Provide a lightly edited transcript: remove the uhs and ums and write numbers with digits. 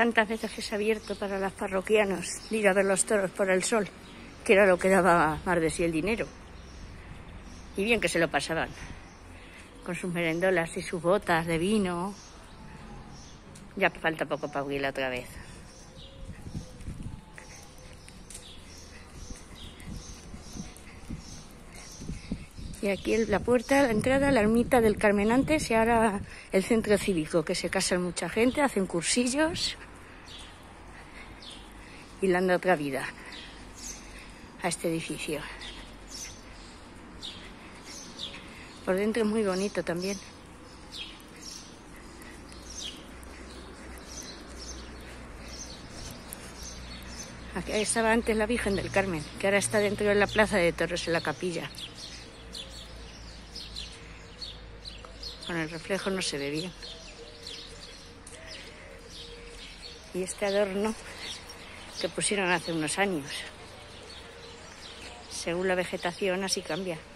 tantas veces que se ha abierto para los parroquianos de ir a ver los toros por el sol, que era lo que daba más de sí el dinero. Y bien que se lo pasaban, con sus merendolas y sus botas de vino. Ya falta poco para huirla otra vez. Y aquí la puerta, la entrada, la ermita del Carmen antes y ahora el centro cívico, que se casan mucha gente, hacen cursillos y le han dado otra vida a este edificio. Por dentro es muy bonito también. Aquí estaba antes la Virgen del Carmen, que ahora está dentro de la plaza de toros en la capilla. Con el reflejo no se ve bien. Y este adorno que pusieron hace unos años. Según la vegetación así cambia.